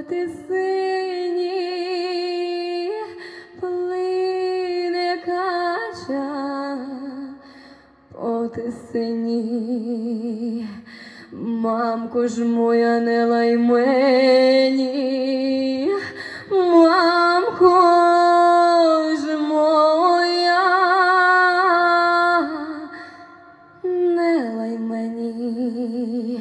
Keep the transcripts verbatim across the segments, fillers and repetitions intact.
Тисині плине кача, по Тисині. Мамко ж моя, не лай мені, мамко ж моя, не лай мені.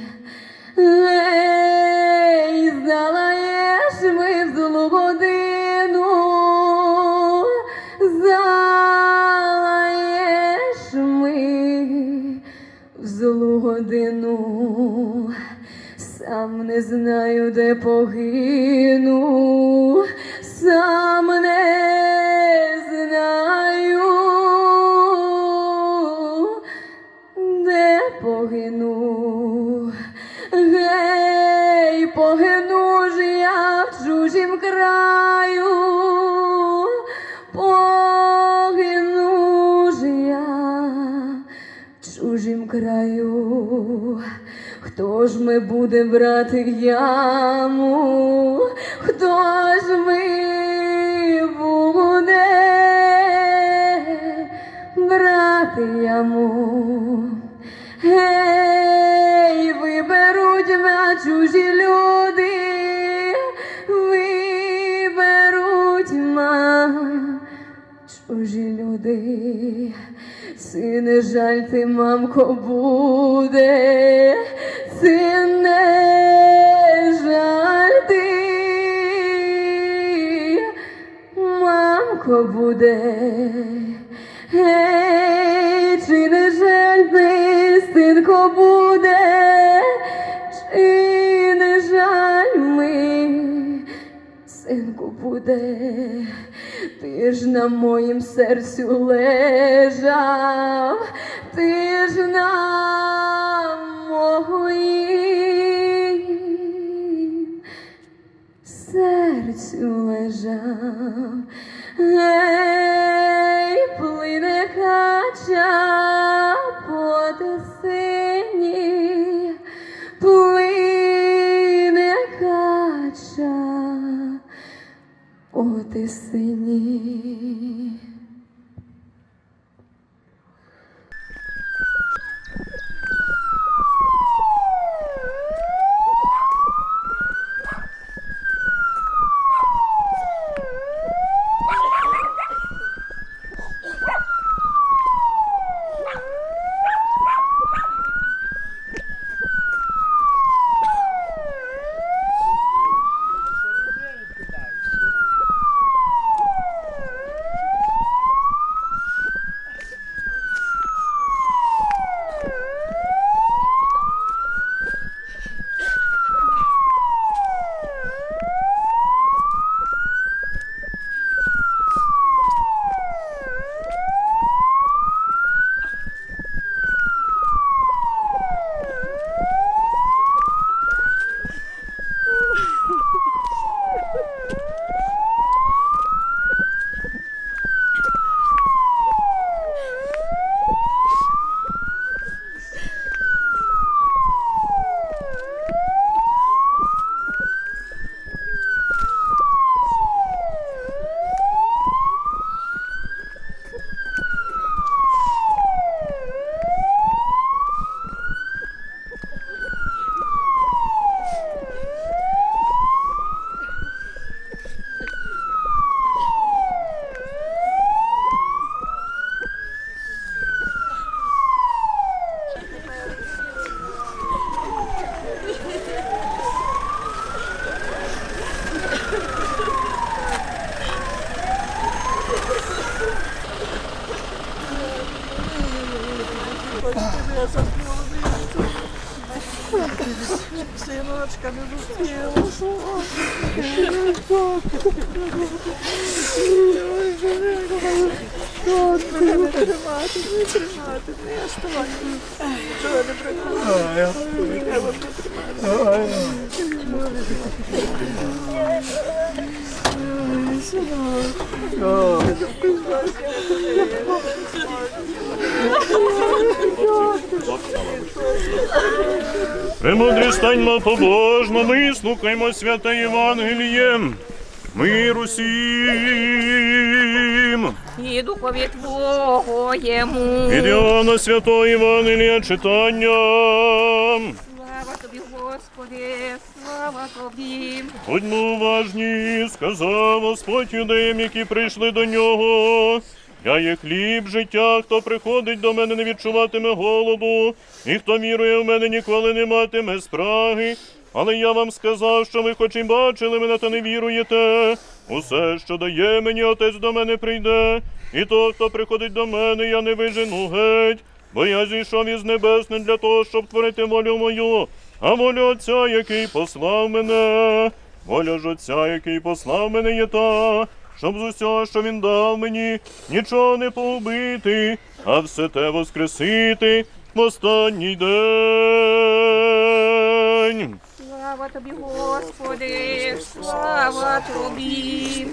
Ей, залаєш ми в злу годину, залаєш ми в злу годину, сам не знаю, де погину, сам не знаю, де погину. Гей, погину ж я в чужім краю, погину ж я в чужім краю. Хто ж ми буде брати яму, хто ж ми буде брати яму? Гей, виберуть мене чужі люди, виберуть мене чужі люди. Си не жаль ти, мамко, буде, си не жаль ти, мамко, буде. Гей, чи не жаль ти, синко, буде, чи не жаль ми, синку, буде. Ти ж на моїм серцю лежав, ти ж на моїм серцю лежав. Ей, плине кача по Тисині, плине кача по Тисині. Синочка, не зустрілася. Не тримати, не тримати, не оставати. Чого не прикладати? Треба потримати. Синок. Премудрі станьмо побожно, ми слухаймо святе Євангеліє. Мир усім. І духові Твоєму. Від Іоанна святого Євангелія читання. Слава Тобі, Господи, слава Тобі. Будьмо уважні, сказав Господь юдеям, які прийшли до нього. Я є хліб життя, хто приходить до мене, не відчуватиме голоду, і хто вірує в мене, ніколи не матиме спраги. Але я вам сказав, що ви хоч і бачили мене, то не віруєте. Усе, що дає мені Отець, до мене прийде, і того, хто приходить до мене, я не вижену геть. Бо я зійшов із небес не для того, щоб творити волю мою, а волю Отця, який послав мене. Воля ж Отця, який послав мене, є та, щоб з усього, що він дав мені, нічого не погубити, а все те воскресити в останній день. Слава Тобі, Господи, слава Тобі.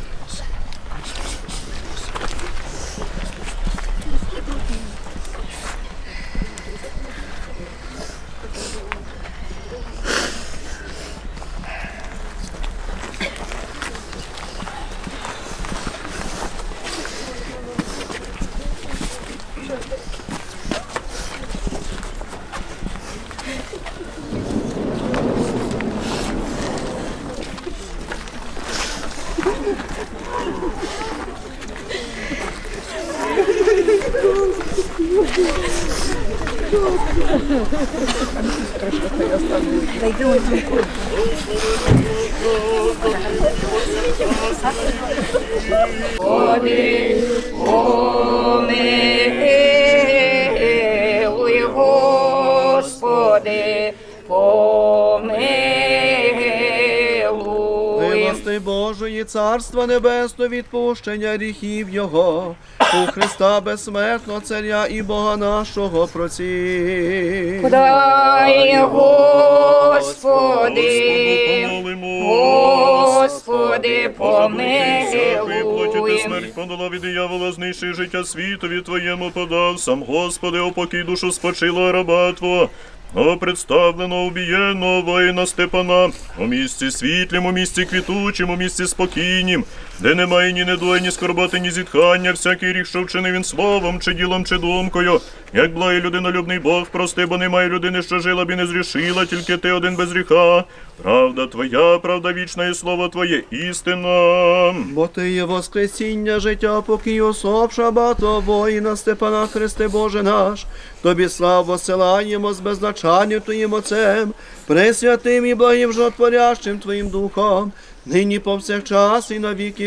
Господи, помилуй, Господи, помилуй. Милости Божої, Царства Небесного, відпущення гріхів Його, у Христа безсмертного Царя і Бога нашого проці. Подай, Господи, Господи, Виплатити помилуй. смерть подала від диявола, знищи життя світові Твоєму подав. Сам, Господи, опокій душу спочила раба Твого. О, представлено убієнного воїна Степана, у місці світлім, у місці квітучим, у місці спокійнім, де немає ні недої, ні скорботи, ні зітхання, всякий гріх, що вчинив він словом, чи ділом, чи думкою. Як благий людинолюбний Бог, прости, бо немає людини, що жила б і не зрішила, тільки ти один без гріха. Правда Твоя, правда вічна, і слово Твоє істина. Бо Ти є воскресіння, життя, покій, особша багато воїна Степана, Христе Боже наш. Тобі славу посилаємо з беззначанням Твоїм Отцем, пресвятим і благим животворящим Твоїм Духом, нині повсякчас і на віки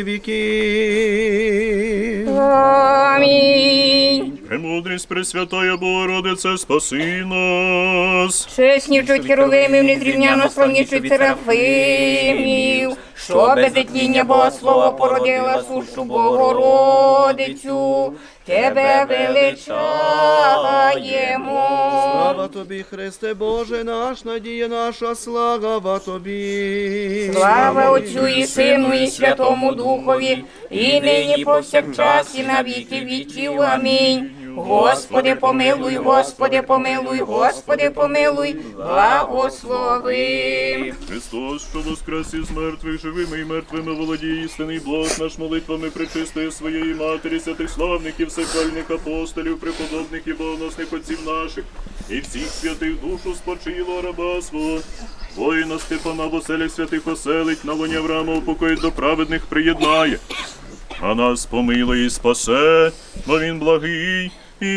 віків. Амінь. Премудрість Пресвятая Богородице, спаси нас. Чеснічуть херувимів, незрівняно славнічуть серафимів, що без дитіння Богослова породила сущу Богородицю. Тебе величаємо. Слава Тобі, Христе Боже наш, надія наша, слава Тобі. Слава Отцю і Сину, і Святому Духові, і нині повсякчас, і на віки віків. Амінь. Господи, помилуй, Господи, помилуй, Господи, помилуй, благослови. Христос, що воскрес із мертвих, живими і мертвими володіє істинний Бог наш, молитвами пречистої своєї Матері, святих славників, всехвальних апостолів, преподобних і богоносних отців наших, і всіх святих душу спочило раба свого. Воїна Степана в оселях святих оселить, на лоні Авраама упокоїть, до праведних приєднає. А нас помилуй і спасе, бо він благий і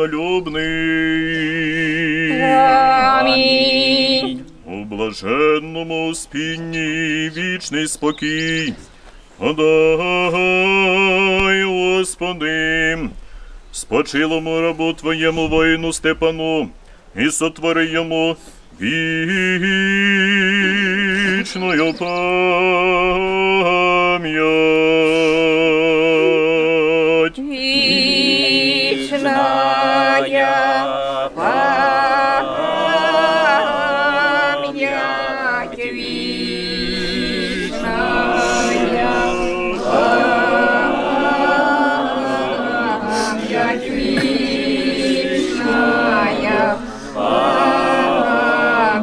людинолюбний. Амінь. У блаженному спінні вічний спокій. Подай, Господи, спочилому рабу Твоєму воїну Степану, і сотвори йому вічною пам'ять. Вічная пам'ять, вічная пам'ять, вічная пам'ять.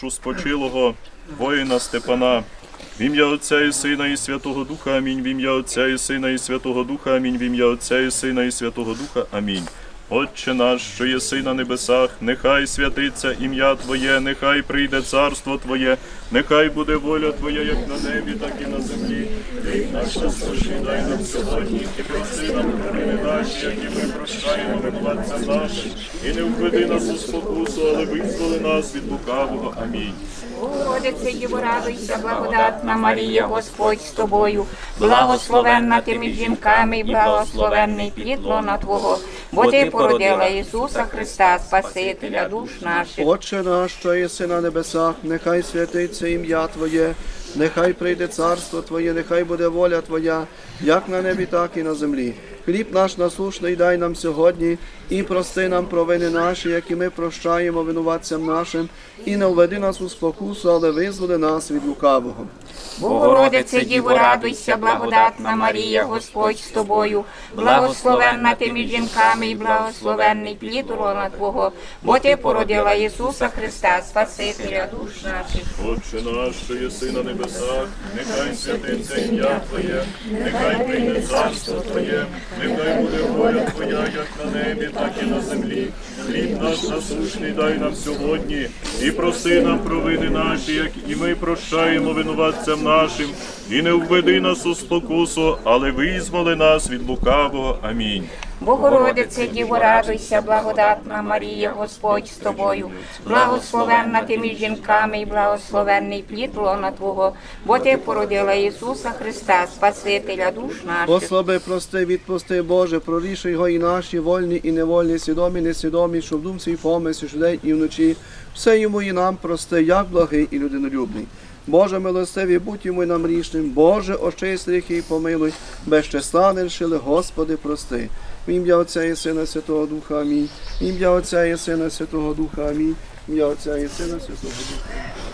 душу спочилого воїна Степана. В ім'я Отця і Сина і Святого Духа, амінь. В ім'я Отця і Сина і Святого Духа, амінь. В ім'я Отця і Сина і Святого Духа, амінь. Отче наш, що єси на небесах, нехай святиться ім'я Твоє, нехай прийде царство Твоє, нехай буде воля Твоя, як на небі, так і на землі. Хліб наш насущний дай нам сьогодні, і прости нам провини наші, які ми прощаємо винуватцям нашим. І не введи нас у спокусу, але визволи нас від лукавого. Амінь. Богородице, Діво, радуйся, благодатна Марія, Господь з тобою, благословенна ти між жінками, і благословенний плід лона Твого, бо ти породила Ісуса Христа, Спасителя душ наших. Отче наш, що єси на небесах, нехай святиться ім'я Твоє, нехай прийде царство Твоє, нехай буде воля Твоя, як на небі, так і на землі. Хліб наш насущний дай нам сьогодні, і прости нам провини наші, які ми прощаємо винуватцям нашим, і не введи нас у спокусу, але визволи нас від лукавого. Богородице, Діво, радуйся, благодатна Марія, Господь з тобою, благословенна ти між жінками, і благословенний плід лона Твого, бо ти породила Ісуса Христа, Спасителя душ наших. Отче наш, що єси на небесах, нехай святиться ім'я Твоє, нехай прийде царство Твоє, нехай буде воля Твоя, як на небі, так і на землі. Хліб наш насущний дай нам сьогодні, і прости нам провини наші, як і ми прощаємо винуватцям нашим, і не введи нас у спокусу, але визволи нас від лукавого. Амінь. Богородице, Діво, радуйся, благодатна Марія, Господь з тобою, благословенна ти між жінками, і благословенний плід лона Твого, бо ти породила Ісуса Христа, Спасителя душ наших. Послаби, прости, відпусти, Боже, прорішуй його і наші, вольні і невольні, свідомі, несвідомі, що в думці і помислі, щодень і вночі, все йому і нам прости, як благий і людинолюбний. Боже милостивий, будь йому й нам рішним, Боже, очисти гріхи і помилуй, без числа не рішили, Господи, прости. В ім'я Отця і Сина Святого Духа, амінь. В ім'я Отця і Сина Святого Духа, амінь. В ім'я Отця і Сина Святого Духа.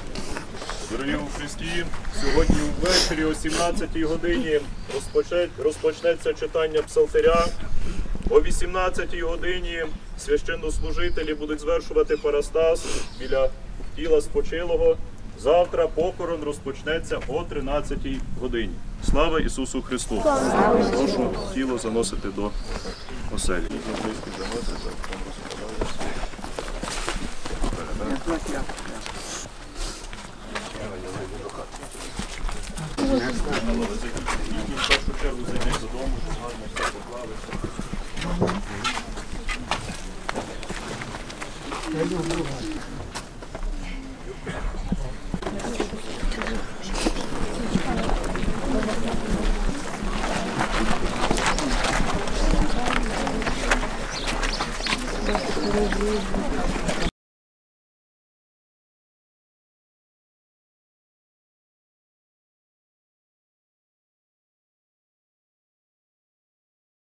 Дорогі у Христі, сьогодні ввечері о сімнадцятій годині розпочне- розпочнеться читання псалтиря. О вісімнадцятій годині священнослужителі будуть звершувати парастас біля тіла спочилого. Завтра похорон розпочнеться о тринадцятій годині. Слава Ісусу Христу! Прошу тіло заносити до оселі. В першу чергу зайдіть додому, щоб гарно все поклали. Thank you.